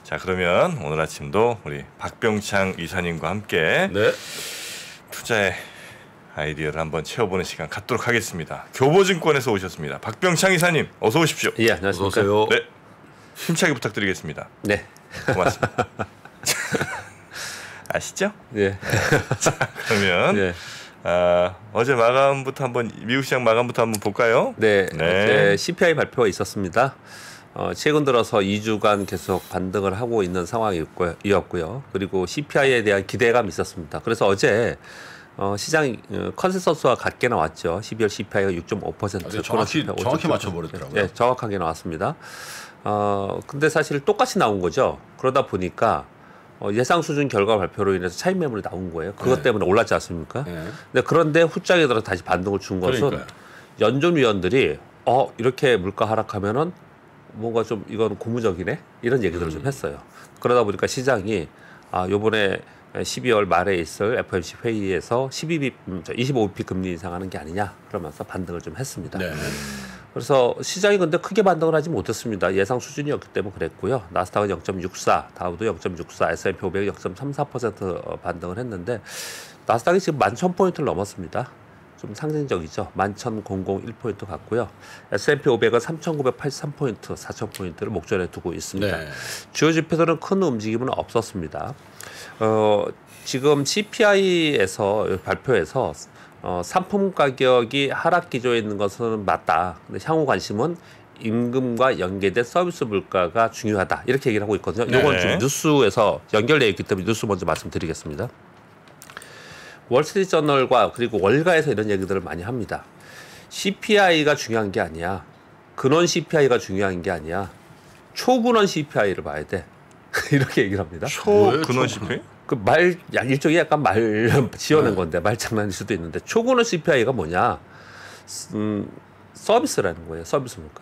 자, 그러면 오늘 아침도 우리 박병창 이사님과 함께 네. 투자의 아이디어를 한번 채워보는 시간 갖도록 하겠습니다. 교보증권에서 오셨습니다. 박병창 이사님, 어서 오십시오. 예, 안녕하십니까. 어서 오세요. 네, 힘차게 부탁드리겠습니다. 네. 고맙습니다. 아시죠? 예. 자, 그러면 예. 어제 마감부터 한번 미국 시장 마감부터 한번 볼까요? 네. 네. 어제 CPI 발표가 있었습니다. 최근 들어서 2주간 계속 반등을 하고 있는 상황이었고요. 그리고 CPI에 대한 기대감이 있었습니다. 그래서 어제 시장 컨센서스와 같게 나왔죠. 12월 CPI가 6.5%. 정확히 맞춰버렸더라고요. 네, 정확하게 나왔습니다. 근데 사실 똑같이 나온 거죠. 그러다 보니까 예상 수준 결과 발표로 인해서 차익 매물이 나온 거예요. 그것 네. 때문에 올랐지 않습니까? 네. 근데 그런데 후짝에 들어 다시 반등을 준 것은 그러니까요. 연준위원들이 이렇게 물가 하락하면은 뭔가 좀 이건 고무적이네 이런 얘기들을 좀 했어요. 그러다 보니까 시장이 요번에 12월 말에 있을 FOMC 회의에서 25bp 금리 인상하는 게 아니냐 그러면서 반등을 좀 했습니다. 네. 그래서 시장이 근데 크게 반등을 하지 못했습니다. 예상 수준이었기 때문에 그랬고요. 나스닥은 0.64, 다우도 0.64, S&P 500이 0.34% 반등을 했는데 나스닥이 지금 11,000포인트를 넘었습니다. 좀 상징적이죠. 11,001포인트 같고요. S&P 500은 3,983포인트, 4,000포인트를 목전에 두고 있습니다. 네. 주요 지표들은 큰 움직임은 없었습니다. 지금 CPI에서 발표에서 상품 가격이 하락 기조에 있는 것은 맞다. 근데 향후 관심은 임금과 연계된 서비스 물가가 중요하다. 이렇게 얘기를 하고 있거든요. 이건 네. 지금 뉴스에서 연결되어 있기 때문에 뉴스 먼저 말씀드리겠습니다. 월스트리트저널과 그리고 월가에서 이런 얘기들을 많이 합니다. CPI가 중요한 게 아니야. 근원 CPI가 중요한 게 아니야. 초근원 CPI를 봐야 돼. 이렇게 얘기를 합니다. 초근원 CPI? 일종의 약간 말 지어낸 건데 말장난일 수도 있는데 초근원 CPI가 뭐냐? 서비스라는 거예요. 서비스 물가.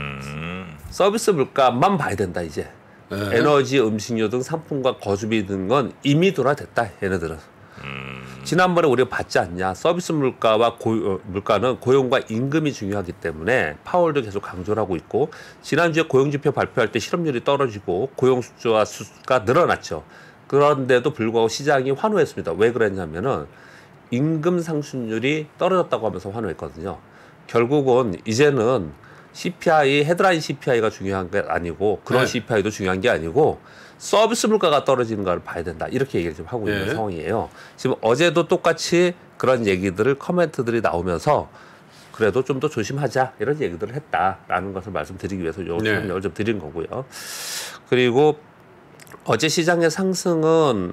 서비스 물가만 봐야 된다 이제. 네. 에너지, 음식료 등 상품과 거주비 등은 이미 둔화됐다. 얘네들은. 지난번에 우리가 봤지 않냐. 서비스 물가와 물가는 고용과 임금이 중요하기 때문에 파월도 계속 강조를 하고 있고 지난주에 고용지표 발표할 때 실업률이 떨어지고 고용수가 늘어났죠. 그런데도 불구하고 시장이 환호했습니다. 왜 그랬냐면은 임금 상승률이 떨어졌다고 하면서 환호했거든요. 결국은 이제는 CPI, 헤드라인 CPI가 중요한 게 아니고 그런 네. CPI도 중요한 게 아니고 서비스 물가가 떨어지는 걸 봐야 된다. 이렇게 얘기를 좀 하고 있는 네. 상황이에요. 지금 어제도 똑같이 그런 얘기들을 커멘트들이 나오면서 그래도 좀 더 조심하자 이런 얘기들을 했다라는 것을 말씀드리기 위해서 요 설명을 좀 드린 거고요. 그리고 어제 시장의 상승은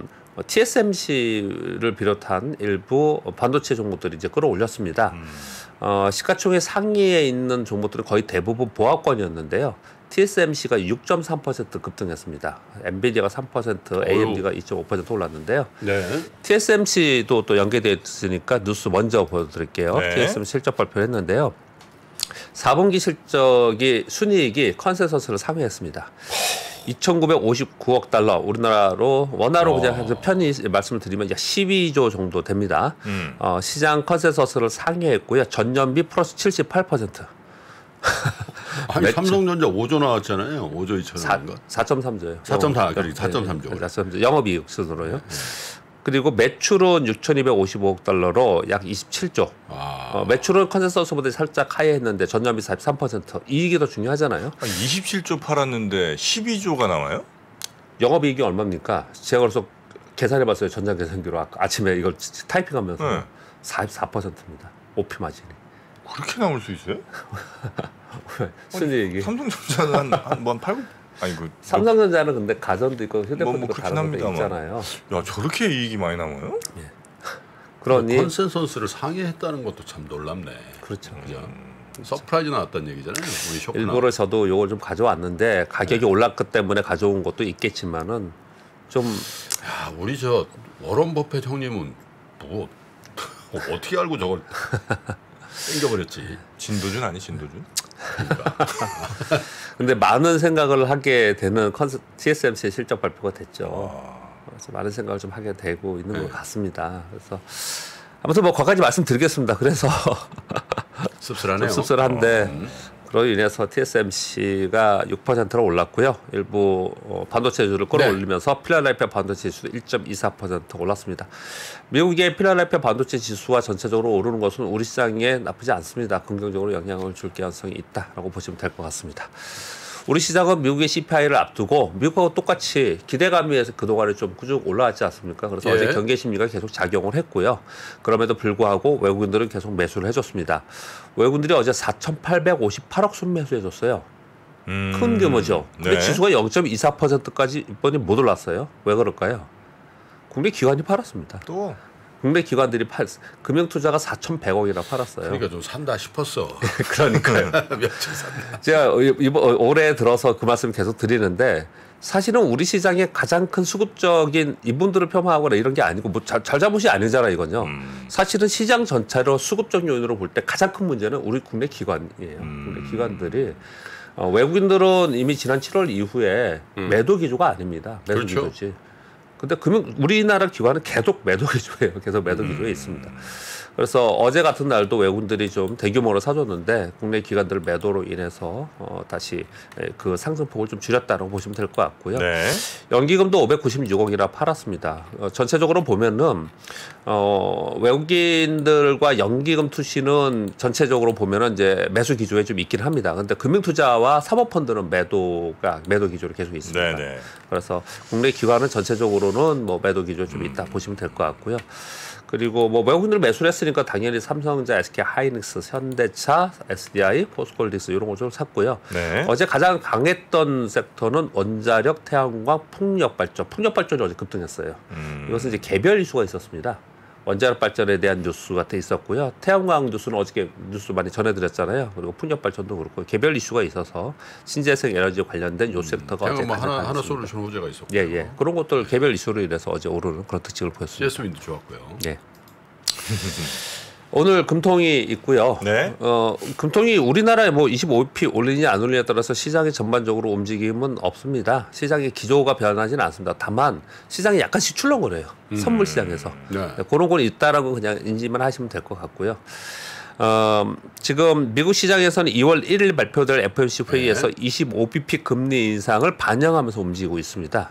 TSMC를 비롯한 일부 반도체 종목들이 이제 끌어올렸습니다. 시가총액 상위에 있는 종목들은 거의 대부분 보합권이었는데요. TSMC가 6.3% 급등했습니다. 엔비디아가 3%, AMD가 2.5% 올랐는데요. 네. TSMC도 또 연계되어 있으니까 뉴스 먼저 보여드릴게요. 네. TSMC 실적 발표했는데요. 4분기 실적이 순이익이 컨센서스를 상회했습니다. 2,959억 달러 우리나라로 원화로 그냥 편히 말씀을 드리면 약 12조 정도 됩니다. 시장 컨센서스를 상회했고요. 전년비 플러스 78%. 아니 삼성전자 5조 나왔잖아요. 5조 2천원인가? 4.3조예요. 4.4. 영업이익 순으로요. 그리고 매출은 6,255억 달러로 약 27조. 매출은 컨센서스보다 살짝 하회했는데 전년비 43%. 이익이 더 중요하잖아요. 27조 팔았는데 12조가 나와요? 영업이익이 얼마입니까? 제가 그래서 계산해봤어요. 전자계산기로 아침에 이걸 타이핑하면서 네. 44%입니다. 오피 마진이. 그렇게 나올 수 있어요? 순이익이. 삼성전자는 한 8, 아니 삼성전자는 근데 가전도 있고 휴대폰도 뭐 있고 그렇긴 다른 것도 합니다만. 있잖아요. 야, 저렇게 이익이 많이 나와요? 그러니 컨센서스를 상회했다는 것도 참 놀랍네. 그렇죠. 그죠? 서프라이즈 나왔다는 얘기잖아요. 우리 쇼크나. 일부러 저도 요걸 좀 가져왔는데 가격이 올랐기 때문에 가져온 것도 있겠지만은 좀 야, 우리 저 워런 버핏 형님은 뭐 어떻게 알고 저걸 땡겨버렸지. 진도준 아니 진도준? 근데 많은 생각을 하게 되는 TSMC의 실적 발표가 됐죠. 그래서 많은 생각을 좀 하게 되고 있는 것 같습니다. 그래서 아무튼 뭐 거기까지 말씀드리겠습니다. 그래서 씁쓸하네요. 좀 씁쓸한데 그로 인해서 TSMC가 6%로 올랐고요. 일부 반도체 지수를 끌어올리면서 필라델피아 반도체 지수도 1.24% 올랐습니다. 미국의 필라델피아 반도체 지수와 전체적으로 오르는 것은 우리 시장에 나쁘지 않습니다. 긍정적으로 영향을 줄 가능성이 있다라고 보시면 될 것 같습니다. 우리 시장은 미국의 CPI를 앞두고 미국하고 똑같이 기대감에 그동안에 좀 꾸준히 올라왔지 않습니까? 그래서 어제 경계 심리가 계속 작용을 했고요. 그럼에도 불구하고 외국인들은 계속 매수를 해줬습니다. 외국인들이 어제 4,858억 순매수해줬어요. 큰 규모죠. 근데 네. 지수가 0.24%까지 이번에 못 올랐어요. 왜 그럴까요? 국내 기관이 팔았습니다. 또 국내 기관들이 금융투자가 4,100억이나 팔았어요. 그러니까 좀 산다 싶었어. 그러니까요. 며칠 산다. 제가 이번 올해 들어서 그 말씀 계속 드리는데 사실은 우리 시장의 가장 큰 수급적인 이분들을 폄하하거나 이런 게 아니고 뭐 잘잘못이 아니잖아 이건요. 사실은 시장 전체로 수급적 요인으로 볼 때 가장 큰 문제는 우리 국내 기관이에요. 국내 기관들이 외국인들은 이미 지난 7월 이후에 매도 기조가 아닙니다. 매도 그렇죠. 기조지. 근데 우리나라 기관은 계속 매도 기조예요. 계속 매도 기조에 있습니다. 그래서 어제 같은 날도 외국인들이 좀 대규모로 사줬는데 국내 기관들 매도로 인해서 다시 그 상승폭을 좀 줄였다고 보시면 될 것 같고요. 네. 연기금도 596억이나 팔았습니다. 전체적으로 보면은 외국인들과 연기금 투시는 전체적으로 보면은 이제 매수 기조에 좀 있긴 합니다. 근데 금융투자와 사모펀드는 매도 기조로 계속 있습니다. 네. 그래서 국내 기관은 전체적으로는 뭐 매도 기조 좀 있다 보시면 될 것 같고요. 그리고 뭐 외국인들 매수를 했으니까 당연히 삼성전자, SK 하이닉스, 현대차, SDI, 포스코홀딩스 이런 거 좀 샀고요. 네. 어제 가장 강했던 섹터는 원자력, 태양광, 풍력발전. 풍력발전이 어제 급등했어요. 이것은 이제 개별 이슈가 있었습니다. 원자력 발전에 대한 뉴스 같은 게 있었고요. 태양광 뉴스는 어저께 뉴스 많이 전해드렸잖아요. 그리고 풍력 발전도 그렇고 개별 이슈가 있어서 신재생 에너지 관련된 요 섹터가 어제 뭐 가장 하나 강했습니다. 솔루션 호재가 있었고. 예. 그런 것들 개별 이슈로 인해서 어제 오르는 그런 특징을 보였습니다. CS윈도 좋았고요. 예. 오늘 금통이 있고요. 네. 금통이 우리나라에 뭐 25p 올리냐 안 올리냐에 따라서 시장의 전반적으로 움직임은 없습니다. 시장의 기조가 변하지는 않습니다. 다만 시장이 약간씩 출렁거려요. 선물 시장에서. 네. 그런 건 있다라고 그냥 인지만 하시면 될 것 같고요. 지금 미국 시장에서는 2월 1일 발표될 FOMC 회의에서 25bp 금리 인상을 반영하면서 움직이고 있습니다.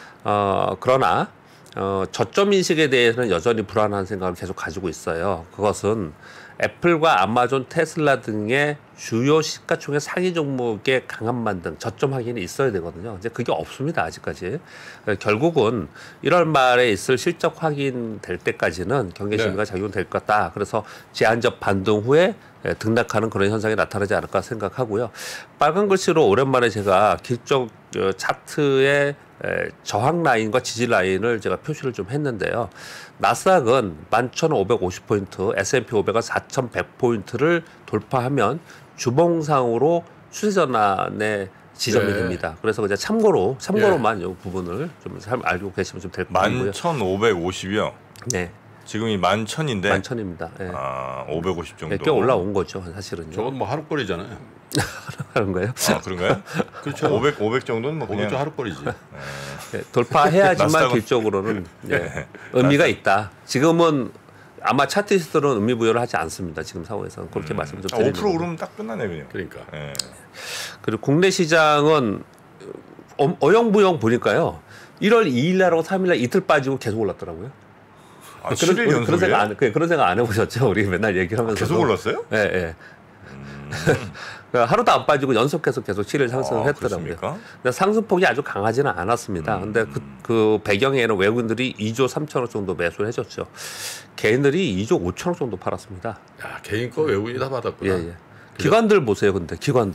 그러나 저점 인식에 대해서는 여전히 불안한 생각을 계속 가지고 있어요. 그것은 애플과 아마존, 테슬라 등의 주요 시가총액 상위 종목의 강한 등 저점 확인이 있어야 되거든요. 이제 그게 없습니다. 아직까지. 결국은 1월 말에 있을 실적 확인될 때까지는 경계 심리가 작용될 것 같다. 그래서 제한적 반등 후에 등락하는 그런 현상이 나타나지 않을까 생각하고요. 빨간 글씨로 오랜만에 제가 길적 차트의 저항 라인과 지지 라인을 제가 표시를 좀 했는데요. 나스닥은 11,550포인트, S&P 500은 4,100포인트를 돌파하면 주봉상으로 추세 전환의 지점이 됩니다. 그래서 그냥 참고로만 이 부분을 좀 잘 알고 계시면 좀 될 것 같고요. 11,550이요. 네. 지금이 11,000인데 11,000입니다. 네. 550 정도. 꽤 올라온 거죠, 사실은요. 저건 뭐 하루거리잖아요. 하는 거예요. 그런가요? 그렇죠. 500 정도는 뭐 그냥 500조 하루거리지. 네, 돌파해야지만 나스닥은- 길적으로는 의미가 있다. 지금은 아마 차트리스트는 의미 부여를 하지 않습니다. 지금 상황에서는 그렇게 말씀 좀 드리는 5% 오르면 딱 끝나네 그냥. 그러니까. 예. 그리고 국내 시장은 어영부영 보니까요. 1월 2일 날하고 3일 날 이틀 빠지고 계속 올랐더라고요. 7일 연속이에요? 그런 생각 안 해보셨죠? 우리 맨날 얘기를 하면서 계속 올랐어요? 예. 그러니까 하루도 안 빠지고 연속해서 계속 7일 상승을 했더라고요. 그렇습니까? 근데 상승폭이 아주 강하지는 않았습니다. 근데 그 배경에는 외국인들이 2조 3천억 정도 매수를 해줬죠. 개인들이 2조 5천억 정도 팔았습니다. 야, 개인 거 외국인이 다 받았구나. 예. 기관들 보세요, 근데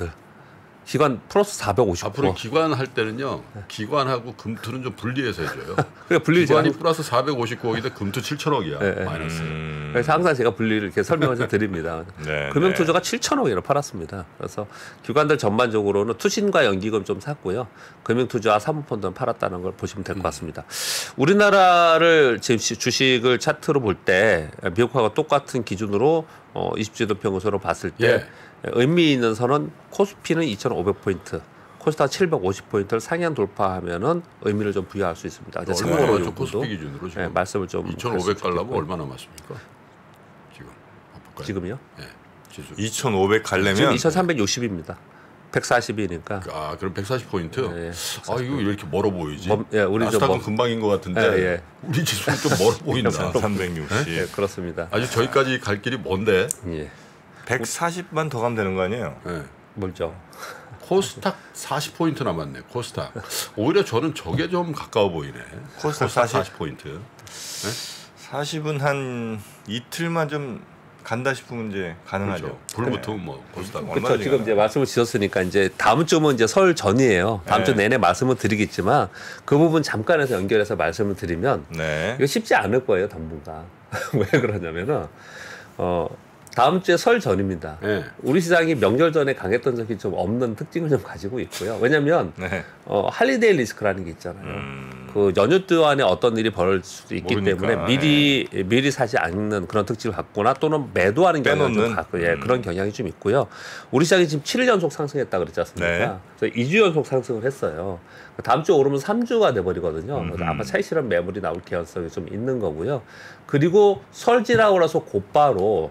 기관 플러스 450%. 앞으로 기관 할 때는요. 기관하고 금투는 좀 분리해서 해줘요. 그러니까 분리를 기관이 제가 플러스 459억인데 금투 7천억이야. 마이너스. 그래서 항상 제가 분리를 이렇게 설명해서 드립니다. 네, 금융투자가 7천억이나 팔았습니다. 그래서 기관들 전반적으로는 투신과 연기금 좀 샀고요. 금융투자와 사모펀드는 팔았다는 걸 보시면 될 것 같습니다. 우리나라를 지금 주식을 차트로 볼 때 미국하고 똑같은 기준으로 20주도 평균으로 봤을 때 의미 있는 선은 코스피는 2,500포인트, 코스닥 750포인트를 상향 돌파하면은 의미를 좀 부여할 수 있습니다. 이제 참고로 요 코스피 기준으로 지금 말씀을 좀 2,500 달라면 얼마 남았습니까? 지금 볼까요? 지금요? 네. 지수? 2,500 지금 가려면 2,360입니다. 140이니까. 아 그럼 140포인트? 예, 아 이거 왜 이렇게 멀어 보이지? 예, 우리 나스닥은 금방인 것 같은데 예. 우리 지수는 좀 멀어 보인다. 360. 예, 그렇습니다. 아주 저기까지 갈 길이 먼데. 예. 140만 더 가면 되는 거 아니에요? 예. 멀죠. 코스닥 40포인트 남았네. 코스닥. 오히려 저는 저게 좀 가까워 보이네. 코스닥 40포인트. 40은 한 이틀만 좀 간다 싶으면 이제 가능하죠. 그렇죠. 불 붙으면 뭐 코스닥. 얼마나 그렇죠. 지금 이제 말씀을 주셨으니까 이제 다음 주면 이제 설 전이에요. 다음 주 내내 말씀을 드리겠지만 그 부분 잠깐해서 연결해서 말씀을 드리면 네. 이거 쉽지 않을 거예요, 당분간. 왜 그러냐면은 다음 주에 설 전입니다. 네. 우리 시장이 명절 전에 강했던 적이 좀 없는 특징을 좀 가지고 있고요. 왜냐하면 네. 할리데이 리스크라는 게 있잖아요. 그 연휴 동안에 어떤 일이 벌어질 수도 있기 모르니까. 때문에 미리 사지 않는 그런 특징을 갖거나 또는 매도하는 경향이 좀 빼놓는? 갖고 그런 경향이 좀 있고요. 우리 시장이 지금 7일 연속 상승했다 그랬지 않습니까? 네. 그래서 2주 연속 상승을 했어요. 다음 주 오르면 3주가 돼버리거든요. 그래서 아마 차익 실현 매물이 나올 가능성이 좀 있는 거고요. 그리고 설 지나고 나서 곧바로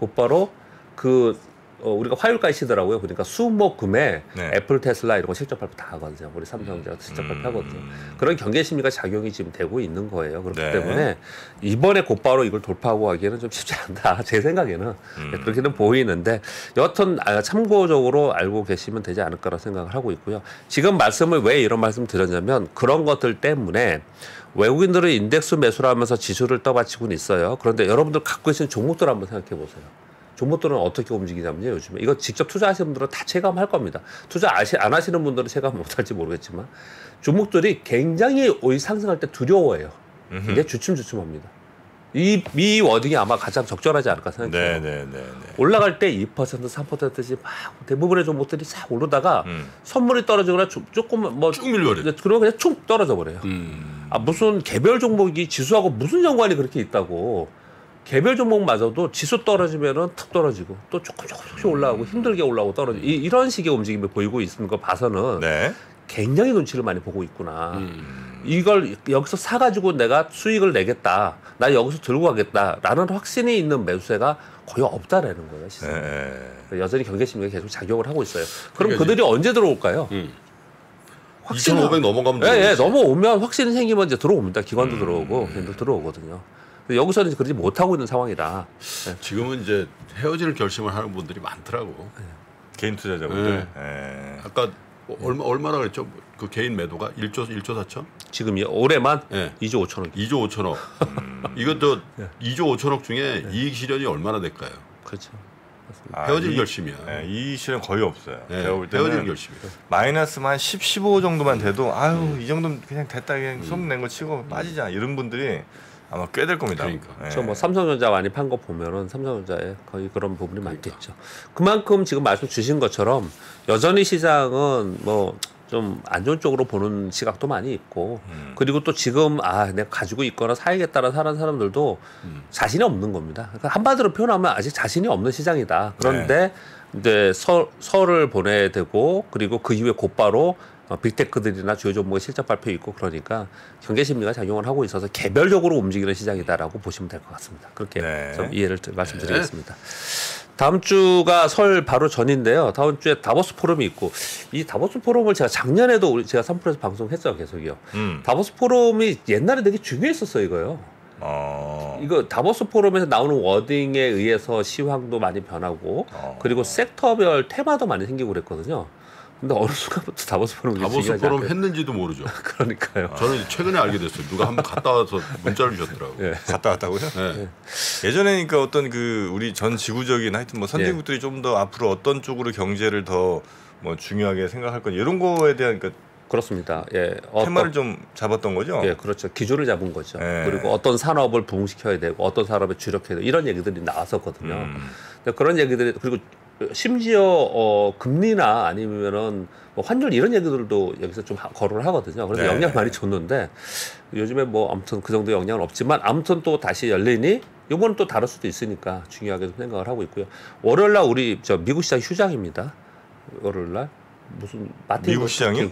우리가 화요일까지 쉬더라고요. 그러니까 수목금에 네. 애플, 테슬라 이런 거 실적 발표 다 하거든요. 우리 삼성전자 실적 발표하거든요. 그런 경계 심리가 작용이 지금 되고 있는 거예요. 그렇기 네. 때문에 이번에 곧바로 이걸 돌파하고 하기에는 좀 쉽지 않다. 제 생각에는 그렇게는 보이는데 여하튼 참고적으로 알고 계시면 되지 않을까라고 생각을 하고 있고요. 지금 말씀을 왜 이런 말씀 드렸냐면 그런 것들 때문에 외국인들은 인덱스 매수를 하면서 지수를 떠받치고는 있어요. 그런데 여러분들 갖고 계신 종목들 한번 생각해 보세요. 종목들은 어떻게 움직이냐면요. 요즘에 이거 직접 투자하시는 분들은 다 체감할 겁니다. 투자 안 하시는 분들은 체감 못할지 모르겠지만 종목들이 굉장히 상승할 때 두려워해요. 굉장히 주춤주춤합니다. 이 워딩이 아마 가장 적절하지 않을까 생각해요. 네. 올라갈 때 2%, 3%씩 막 대부분의 종목들이 싹 오르다가 선물이 떨어지거나 조금 쭉 밀려버려. 그러면 그냥 쭉 떨어져 버려요. 무슨 개별 종목이 지수하고 무슨 연관이 그렇게 있다고. 개별 종목마저도 지수 떨어지면은 툭 떨어지고 또 조금씩 올라가고 힘들게 올라오고 떨어지고 이런 식의 움직임을 보이고 있는 거 봐서는 네. 굉장히 눈치를 많이 보고 있구나. 이걸 여기서 사가지고 내가 수익을 내겠다. 나 여기서 들고 가겠다라는 확신이 있는 매수세가 거의 없다라는 거예요. 시장에. 네. 여전히 경계 심리가 계속 작용을 하고 있어요. 그럼 그러니까 그들이 언제 들어올까요? 2,500 넘어가면 예, 넘어오면 확신이 생기면 이제 들어옵니다. 기관도 들어오고 걔도 들어오거든요. 여기서는 그러지 못하고 있는 상황이라. 지금은 이제 헤어질 결심을 하는 분들이 많더라고. 개인 투자자분들. 네. 아까 얼마나 그랬죠? 그 개인 매도가 1조 4천? 지금 올해만 네. 2조 5천억. 2조 5천억. 이것도 2조 5천억 중에 이익 실현이 얼마나 될까요? 그렇죠. 헤어질 결심이야. 네, 이 실은 거의 없어요. 네, 제가 볼 때는 헤어질 결심이야. 마이너스만 10, 15 정도만 돼도 아유 이 정도면 그냥 됐다 그냥 수업 낸 거 치고 빠지자 이런 분들이 아마 꽤 될 겁니다. 그러니까. 네. 저 뭐 삼성전자 많이 판 거 보면은 삼성전자에 거의 그런 부분이 많겠죠. 그만큼 지금 말씀 주신 것처럼 여전히 시장은 뭐 좀 안 좋은 쪽으로 보는 시각도 많이 있고 그리고 또 지금 내가 가지고 있거나 사야겠다라는 하는 사람들도 자신이 없는 겁니다. 그러니까 한마디로 표현하면 아직 자신이 없는 시장이다. 그런데 이제 설을 보내야 되고 그리고 그 이후에 곧바로 빅테크들이나 주요 종목의 실적 발표 있고 그러니까 경계 심리가 작용을 하고 있어서 개별적으로 움직이는 시장이다라고 보시면 될 것 같습니다. 그렇게 네. 좀 이해를 말씀드리겠습니다. 다음 주가 설 바로 전인데요. 다음 주에 다보스 포럼이 있고 이 다보스 포럼을 제가 작년에도 제가 3프로에서 방송했죠. 계속이요. 다보스 포럼이 옛날에 되게 중요했었어요. 이거요. 이거 다보스 포럼에서 나오는 워딩에 의해서 시황도 많이 변하고 그리고 섹터별 테마도 많이 생기고 그랬거든요. 근데 어느 순간부터 다보스 포럼 했는지도 모르죠. 그러니까요. 저는 최근에 알게 됐어요. 누가 한번 갔다 와서 문자를 주셨더라고요. 네. 갔다 왔다고요? 네. 예전에니까 어떤 그 우리 전 지구적인 하여튼 뭐 선진국들이 좀 더 앞으로 어떤 쪽으로 경제를 더 뭐 중요하게 생각할 건 이런 거에 대한 그러니까 그렇습니다. 테마를 좀 잡았던 거죠. 예, 그렇죠. 기조를 잡은 거죠. 예. 그리고 어떤 산업을 부흥시켜야 되고 어떤 산업에 주력해야 되고 이런 얘기들이 나왔었거든요. 근데 그런 얘기들이 그리고 심지어 금리나 아니면은 뭐 환율 이런 얘기들도 여기서 좀 거론을 하거든요. 그래서 네. 영향을 많이 줬는데 요즘에 뭐 아무튼 그 정도 영향은 없지만 아무튼 또 다시 열리니 이번은 또 다를 수도 있으니까 중요하게 좀 생각을 하고 있고요. 월요일 날 우리 미국 시장 휴장입니다. 월요일 날 무슨 마틴 미국 시장이요?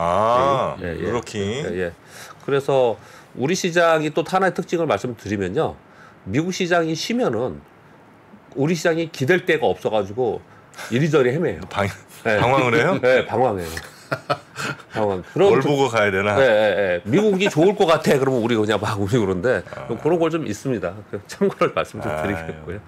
예. 루러킹. 예. 그래서 우리 시장이 또 하나의 특징을 말씀드리면요. 미국 시장이 쉬면은 우리 시장이 기댈 데가 없어가지고 이리저리 헤매요. 네. 방황을 해요? 네, 방황해요. 방황. 뭘 보고 가야 되나? 네. 미국이 좋을 것 같아. 그러면 우리가 그냥 막 우리 그런데 그런 걸 좀 있습니다. 참고를 말씀 좀 드리겠고요.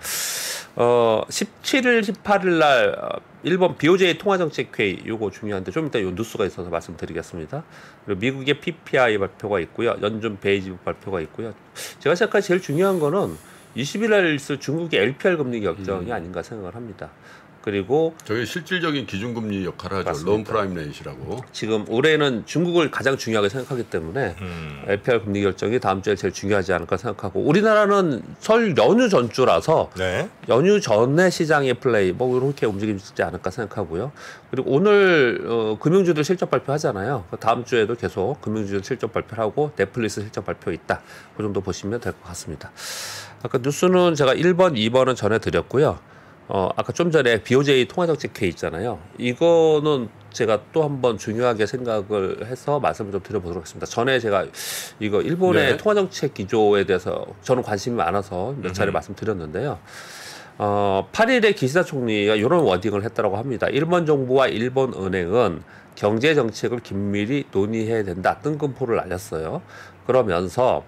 17일, 18일 날 일본 BOJ 통화정책회의 요거 중요한데 좀 이따 요 뉴스가 있어서 말씀드리겠습니다. 그리고 미국의 PPI 발표가 있고요. 연준 베이지 발표가 있고요. 제가 생각할 제일 중요한 거는 20일 날 있을 중국의 LPR 금리 결정이 아닌가 생각을 합니다. 그리고 저게 실질적인 기준금리 역할을 하죠. 맞습니다. 론 프라임 레이시라고. 지금 올해는 중국을 가장 중요하게 생각하기 때문에 LPR 금리 결정이 다음 주에 제일 중요하지 않을까 생각하고 우리나라는 설 연휴 전주라서 네. 연휴 전에 시장의 플레이 뭐 이렇게 움직이지 않을까 생각하고요. 그리고 오늘 금융주들 실적 발표하잖아요. 다음 주에도 계속 금융주들 실적 발표를 하고 넷플릭스 실적 발표 있다. 그 정도 보시면 될 것 같습니다. 아까 뉴스는 제가 1번, 2번은 전해드렸고요. 아까 좀 전에 BOJ 통화정책회의 있잖아요. 이거는 제가 또 한번 중요하게 생각을 해서 말씀을 좀 드려보도록 하겠습니다. 전에 제가 이거 일본의 통화정책 기조에 대해서 저는 관심이 많아서 몇 차례 말씀드렸는데요. 8일에 기시다 총리가 이런 워딩을 했다고 합니다. 일본 정부와 일본 은행은 경제 정책을 긴밀히 논의해야 된다. 뜬금포를 날렸어요. 그러면서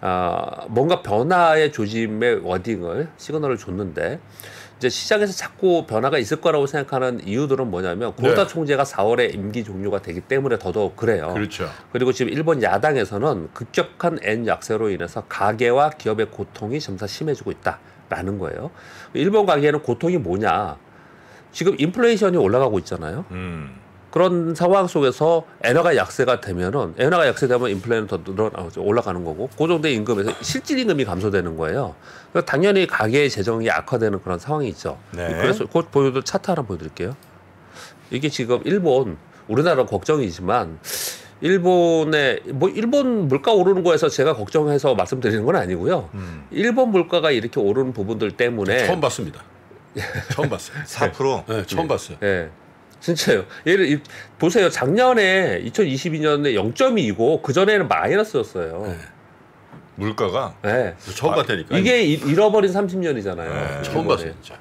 뭔가 변화의 조짐의 워딩을 시그널을 줬는데 이제 시장에서 자꾸 변화가 있을 거라고 생각하는 이유들은 뭐냐면 구로다 총재가 4월에 임기 종료가 되기 때문에 더더욱 그래요. 그렇죠. 그리고 지금 일본 야당에서는 급격한 엔 약세로 인해서 가계와 기업의 고통이 점차 심해지고 있다라는 거예요. 일본 가계는 고통이 뭐냐? 지금 인플레이션이 올라가고 있잖아요. 그런 상황 속에서 엔화가 약세가 되면은 엔화가 약세되면 인플레는 더 올라가는 거고 그 정도의 임금에서 실질 임금이 감소되는 거예요. 그래서 당연히 가계의 재정이 악화되는 그런 상황이 있죠. 네. 그래서 그 보여줄 차트 하나 보여드릴게요. 이게 지금 일본 우리나라 걱정이지만 일본의 뭐 일본 물가 오르는 거에서 제가 걱정해서 말씀드리는 건 아니고요. 일본 물가가 이렇게 오르는 부분들 때문에 처음 봤습니다. 처음 봤어요. 4%? 네, 처음 봤어요. 네. 진짜요. 보세요. 작년에 2022년에 0.2고 그 전에는 마이너스였어요. 네. 물가가? 네. 처음 봤다니까. 이게 잃어버린 30년이잖아요. 처음 봤어요, 진짜.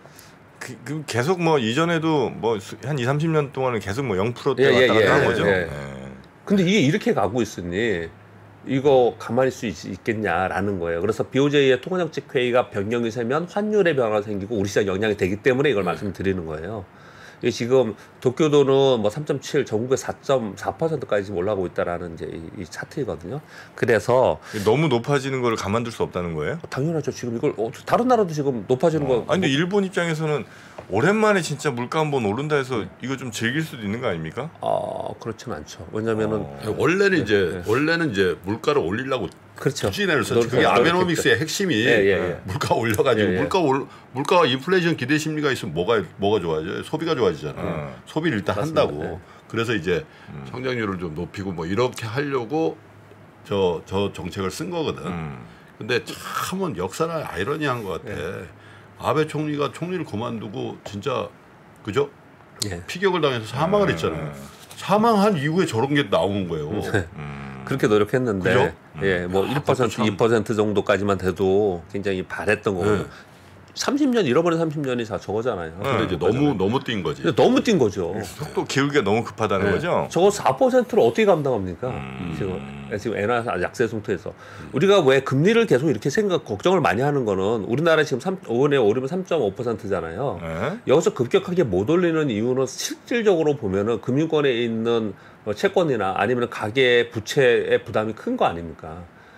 그 계속 뭐 이전에도 뭐 한 2, 30년 동안은 계속 뭐 0%대 왔다 갔다 한 거죠. 근데 이게 이렇게 가고 있으니 이거 가만히 있을 수 있겠냐라는 거예요. 그래서 BOJ의 통화정책회의가 변경이 되면 환율의 변화가 생기고 우리 시장 영향이 되기 때문에 이걸 말씀드리는 거예요. 이게 지금 도쿄도는 뭐 3.7, 전국의 4.4%까지 지금 올라가고 있다라는 이제 이 차트이거든요. 그래서 너무 높아지는 걸 가만둘 수 없다는 거예요? 당연하죠. 지금 이걸 다른 나라도 지금 높아지는 거. 아니 근데 일본 입장에서는 오랜만에 진짜 물가 한번 오른다 해서 이거 좀 즐길 수도 있는 거 아닙니까? 그렇지는 않죠. 왜냐면은 원래는 이제 물가를 올리려고 그렇죠. 추진을 썼죠. 그게 아베노믹스의 핵심이 물가 올려가지고 물가와 인플레이션 기대 심리가 있으면 뭐가 좋아져요? 소비가 좋아지잖아요. 소비를 일단 맞습니다. 한다고. 그래서 이제 성장률을 좀 높이고 뭐 이렇게 하려고 저 정책을 쓴 거거든. 근데 참은 역사나 아이러니한 것 같아. 아베 총리가 총리를 그만두고 진짜 그죠? 피격을 당해서 사망을 했잖아요. 사망한 이후에 저런 게 나오는 거예요. 그렇게 노력했는데, 뭐 1%, 2% 정도까지만 돼도 굉장히 바랬던 거고. 30년 잃어버린 30년이 다 저거잖아요. 근데 이제 너무 뛴 거지. 너무 뛴 거죠. 속도 기울기가 너무 급하다는 거죠. 저거 4%를 어떻게 감당합니까? 지금 엔화 약세 상태에서 우리가 왜 금리를 계속 이렇게 걱정을 많이 하는 거는 우리나라 지금 5년에 오르면 3.5%잖아요. 여기서 급격하게 못 올리는 이유는 실질적으로 보면은 금융권에 있는 채권이나 아니면 가계 부채의 부담이 큰 거 아닙니까?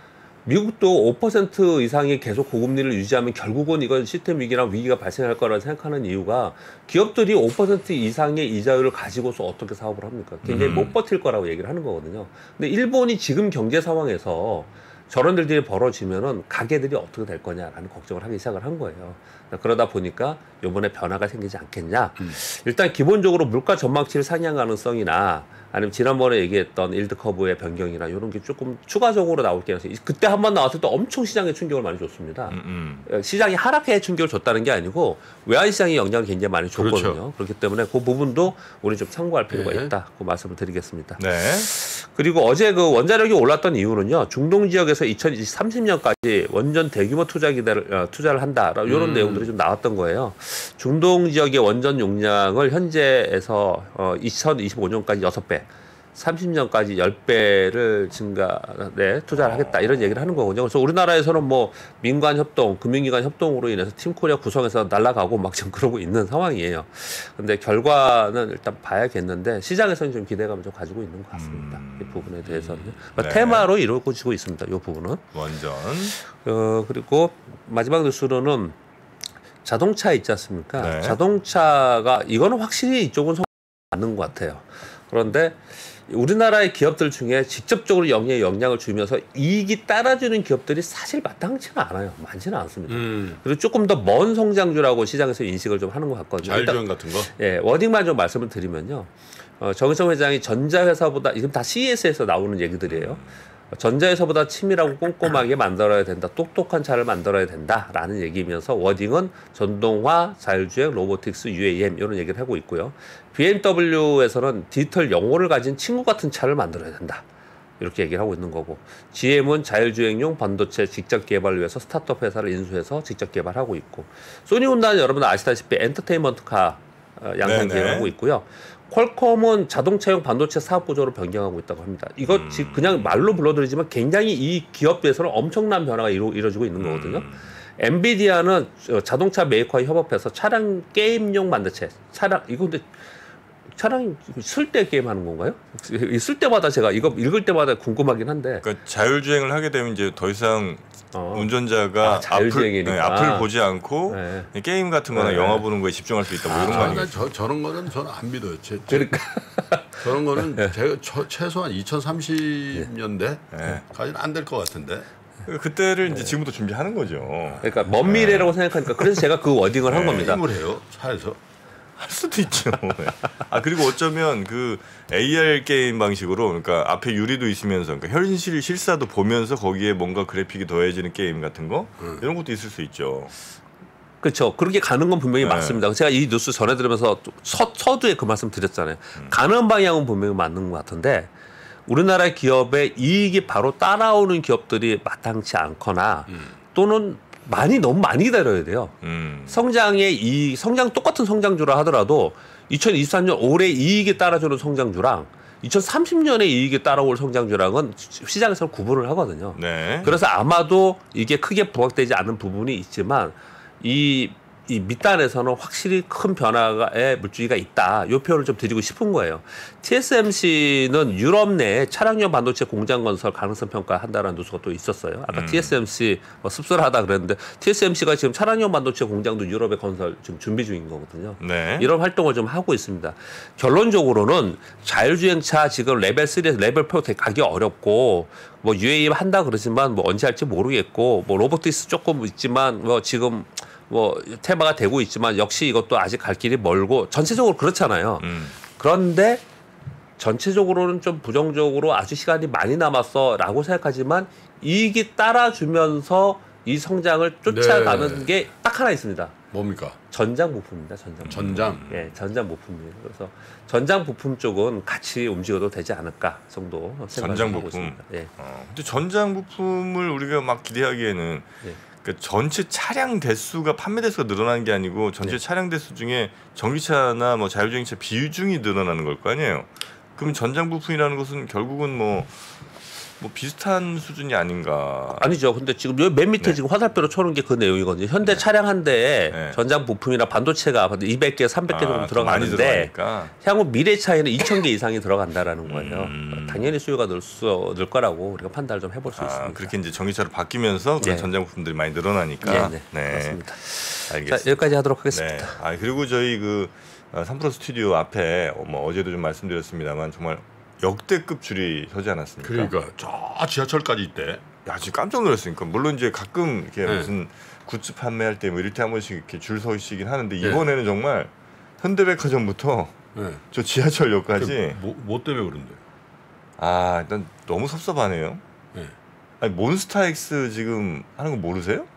미국도 5% 이상이 계속 고금리를 유지하면 결국은 이건 시스템 위기나 위기가 발생할 거라고 생각하는 이유가 기업들이 5% 이상의 이자율을 가지고서 어떻게 사업을 합니까? 굉장히 못 버틸 거라고 얘기를 하는 거거든요. 근데 일본이 지금 경제 상황에서 저런 일들이 벌어지면은 가게들이 어떻게 될 거냐라는 걱정을 하기 시작을 한 거예요. 그러다 보니까 이번에 변화가 생기지 않겠냐. 일단 기본적으로 물가 전망치를 상향 가능성이나 아니면 지난번에 얘기했던 일드 커브의 변경이나 이런 게 조금 추가적으로 나올 가능성이 그때 한 번 나왔을 때 엄청 시장에 충격을 많이 줬습니다. 시장이 하락해 충격을 줬다는 게 아니고 외환 시장이 영향을 굉장히 많이 줬거든요. 그렇죠. 그렇기 때문에 그 부분도 우리 좀 참고할 필요가 있다. 그 말씀을 드리겠습니다. 네. 그리고 어제 그 원자력이 올랐던 이유는요. 중동 지역에서 2030년까지 원전 대규모 투자를 한다. 이런 내용들이 좀 나왔던 거예요. 중동 지역의 원전 용량을 현재에서 2025년까지 6배, 30년까지 10배를 투자를 하겠다 이런 얘기를 하는 거거든요. 그래서 우리나라에서는 뭐 민간 협동, 금융기관 협동으로 인해서 팀코리아 구성해서 날아가고 막 지금 그러고 있는 상황이에요. 근데 결과는 일단 봐야겠는데 시장에서는 좀 기대감을 좀 가지고 있는 것 같습니다. 이 부분에 대해서는 네. 테마로 이루어지고 있습니다. 이 부분은 원전. 그리고 마지막 뉴스로는 자동차 있지 않습니까? 네. 자동차가 이거는 확실히 이쪽은 맞는 것 같아요. 그런데 우리나라의 기업들 중에 직접적으로 영향을 주면서 이익이 따라주는 기업들이 사실 마땅치는 않아요. 많지는 않습니다. 그리고 조금 더 먼 성장주라고 시장에서 인식을 좀 하는 것 같거든요. 자율주행 같은 거? 예, 워딩만 좀 말씀을 드리면요. 정의성 회장이 전자회사보다 지금 다 CES에서 나오는 얘기들이에요. 전자회사보다 치밀하고 꼼꼼하게 만들어야 된다. 똑똑한 차를 만들어야 된다라는 얘기면서 워딩은 전동화, 자율주행, 로보틱스, UAM 이런 얘기를 하고 있고요. BMW에서는 디지털 영혼을 가진 친구 같은 차를 만들어야 된다. 이렇게 얘기를 하고 있는 거고 GM은 자율주행용 반도체 직접 개발을 위해서 스타트업 회사를 인수해서 직접 개발하고 있고 소니혼다는 여러분 아시다시피 엔터테인먼트카 양산 계획하고 있고요. 퀄컴은 자동차용 반도체 사업 구조로 변경하고 있다고 합니다. 이거 그냥 말로 불러드리지만 굉장히 이 기업에서는 엄청난 변화가 이루어지고 있는 거거든요. 엔비디아는 자동차 메이커와 협업해서 차량 게임용 반도체, 이거 근데 차량 쓸 때 게임 하는 건가요? 쓸 때마다 제가 이거 읽을 때마다 궁금하긴 한데. 그러니까 자율주행을 하게 되면 이제 더 이상 운전자가 앞을 보지 않고 네. 게임 같은 거나 영화 보는 거에 집중할 수 있다 뭐 이런 거 아니에요? 저런 거는 저는 안 믿어요. 그러니까 저런 거는 제가 최소한 2030년대까지는 안 될 것 같은데. 그때를 이제 지금부터 준비하는 거죠. 그러니까 먼 미래라고 생각하니까 그래서 제가 그 워딩을 한 겁니다. 게임을 해요 차에서. 할 수도 있죠. 그리고 어쩌면 그 AR 게임 방식으로 그러니까 앞에 유리도 있으면서 그러니까 현실 실사도 보면서 거기에 뭔가 그래픽이 더해지는 게임 같은 거 이런 것도 있을 수 있죠. 그렇죠. 그렇게 가는 건 분명히 맞습니다. 제가 이 뉴스 전해드리면서 서두에 그 말씀 드렸잖아요. 가는 방향은 분명히 맞는 것 같은데 우리나라 기업의 이익이 바로 따라오는 기업들이 마땅치 않거나 또는 너무 많이 기다려야 돼요. 성장 똑같은 성장주라 하더라도 2023년 올해 이익이 따라주는 성장주랑 2030년에 이익이 따라올 성장주랑은 시장에서 구분을 하거든요. 네. 그래서 아마도 이게 크게 부각되지 않은 부분이 있지만 이 밑단에서는 확실히 큰 변화의 물줄기가 있다. 이 표현을 좀 드리고 싶은 거예요. TSMC는 유럽 내에 차량용 반도체 공장 건설 가능성 평가한다라는 뉴스가 또 있었어요. 아까 TSMC 씁쓸하다 그랬는데 TSMC가 지금 차량용 반도체 공장도 유럽에 건설 지금 준비 중인 거거든요. 네. 이런 활동을 좀 하고 있습니다. 결론적으로는 자율주행차 지금 레벨 3에서 레벨 4 가기 어렵고 뭐 UAM 한다 그러지만 뭐 언제 할지 모르겠고 뭐 로보틱스 조금 있지만 뭐 지금 테마가 되고 있지만 역시 이것도 아직 갈 길이 멀고 전체적으로 그렇잖아요. 그런데 전체적으로는 좀 부정적으로 아주 시간이 많이 남았어라고 생각하지만 이익이 따라주면서 이 성장을 쫓아가는 게 딱 하나 있습니다. 뭡니까? 전장 부품입니다. 전장. 예, 전장 부품이에요. 그래서 전장 부품 쪽은 같이 움직여도 되지 않을까 정도 생각하고 있습니다. 예. 근데 전장 부품을 우리가 막 기대하기에는 그러니까 전체 차량 대수가 판매 대수가 늘어나는 게 아니고 전체 차량 대수 중에 전기차나 뭐 자율주행차 비중이 늘어나는 걸 거 아니에요. 그럼 전장 부품이라는 것은 결국은 뭐 비슷한 수준이 아닌가? 아니죠. 근데 지금 여기 맨 밑에 지금 화살표로 쳐놓은 게 그 내용이거든요. 현대 차량 한 대에 전장 부품이나 반도체가 200개, 300개 정도 들어가는데 향후 미래 차에는 2,000개 이상이 들어간다라는 거예요. 당연히 수요가 늘 거라고 우리가 판단을 좀 해볼 수 있습니다. 그렇게 이제 전기차로 바뀌면서 그런 전장 부품들이 많이 늘어나니까. 네. 그렇습니다. 알겠습니다. 자, 여기까지 하도록 하겠습니다. 네. 그리고 저희 그 3프로 스튜디오 앞에 어제도 좀 말씀드렸습니다만 정말 역대급 줄이 서지 않았습니까? 그러니까 저 지하철까지 있대. 야, 지금 깜짝 놀랐으니까 물론 이제 가끔 이렇게 무슨 굿즈 판매할 때 뭐 이럴 때 한 번씩 이렇게 줄 서시긴 하는데 이번에는 정말 현대백화점부터 네. 저 지하철역까지. 뭐 때문에 그런데? 아 일단 너무 섭섭하네요. 네. 아니 몬스타엑스 지금 하는 거 모르세요?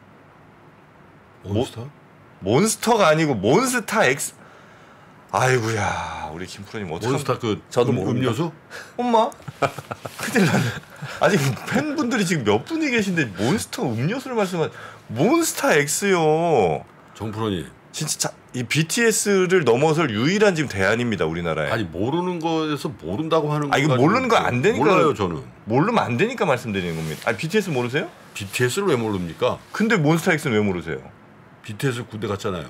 몬스터? 몬스터가 아니고 몬스타엑스. 아이고야 우리 김프로님 어떻게 몬스터 저도 음료수? 엄마 큰일 났네. 아직 팬분들이 지금 몇 분이 계신데 몬스터 음료수를 말씀한 몬스타엑스요. 정프로님 진짜 이 BTS를 넘어설 유일한 지금 대안입니다 우리나라에. 아니 모르는 거에서 모른다고 하는 거. 이거 모르는 거 안 되니까. 몰라요 저는. 모르면 안 되니까 말씀드리는 겁니다. 아니 BTS 모르세요? BTS를 왜 모릅니까? 근데 몬스타엑스는 왜 모르세요? BTS 군대 갔잖아요.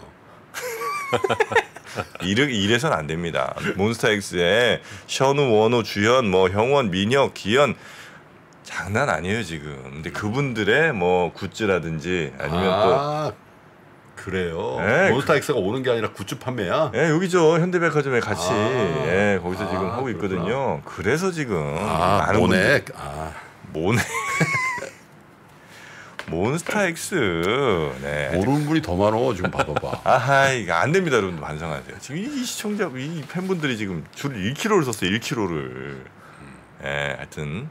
이래선 안 됩니다. 몬스타엑스에 션우, 원호, 주현, 뭐 형원, 민혁, 기현 장난 아니에요 지금. 근데 그분들의 뭐 굿즈라든지 아니면 또 그래요. 네, 몬스타엑스가 오는 게 아니라 굿즈 판매야. 예, 여기죠 현대백화점에 같이 예, 거기서 지금 하고 있거든요. 그래서 지금 많은 모네. 분들, 모네. 몬스타엑스. 네. 모르는 분이 더 많어 지금 봐봐봐. 아하 이거 안 됩니다 여러분 반성하세요. 지금 이 시청자 이 팬분들이 지금 줄 1kg를 썼어요 1kg를. 예, 하여튼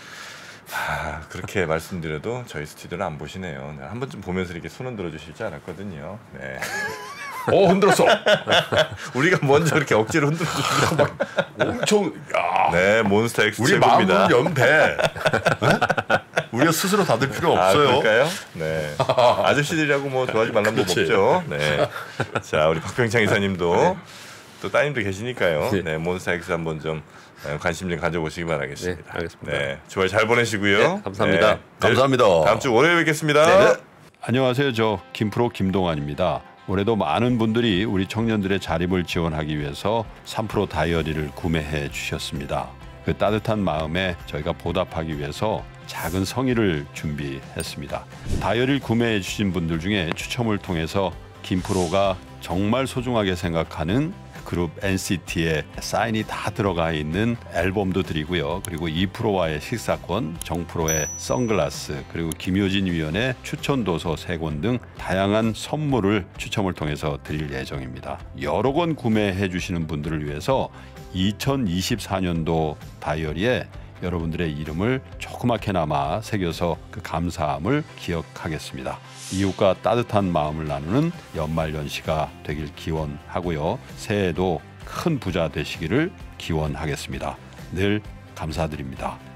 그렇게 말씀드려도 저희 스튜디오를 안 보시네요. 네, 한 번쯤 보면서 이렇게 손 흔들어 주실 줄 알았거든요. 네. 흔들었어. 우리가 먼저 이렇게 억지로 흔들어 주시면 엄청. 야. 네, 몬스타엑스 우리 최고입니다. 마음은 연패. 우리가 스스로 닫을 필요 없어요. 그럴까요? 네. 아저씨들이라고 뭐 좋아하지 말란 법 없죠. 네. 자, 우리 박병창 이사님도 또 따님도 계시니까요. 네, 몬스타엑스 한번 좀 관심 좀 가져보시기 바라겠습니다. 네, 알겠습니다. 네, 주말 잘 보내시고요. 네, 감사합니다. 네, 감사합니다. 다음 주 월요일에 뵙겠습니다. 네. 안녕하세요. 저 김프로 김동완입니다. 올해도 많은 분들이 우리 청년들의 자립을 지원하기 위해서 3프로 다이어리를 구매해 주셨습니다. 그 따뜻한 마음에 저희가 보답하기 위해서 작은 성의를 준비했습니다. 다이어리를 구매해 주신 분들 중에 추첨을 통해서 김프로가 정말 소중하게 생각하는 그룹 NCT의 사인이 다 들어가 있는 앨범도 드리고요. 그리고 2프로와의 식사권, 정프로의 선글라스, 그리고 김효진 위원의 추천도서 3권 등 다양한 선물을 추첨을 통해서 드릴 예정입니다. 여러 권 구매해 주시는 분들을 위해서 2024년도 다이어리에 여러분들의 이름을 조그맣게나마 새겨서 그 감사함을 기억하겠습니다. 이웃과 따뜻한 마음을 나누는 연말연시가 되길 기원하고요. 새해에도 큰 부자 되시기를 기원하겠습니다. 늘 감사드립니다.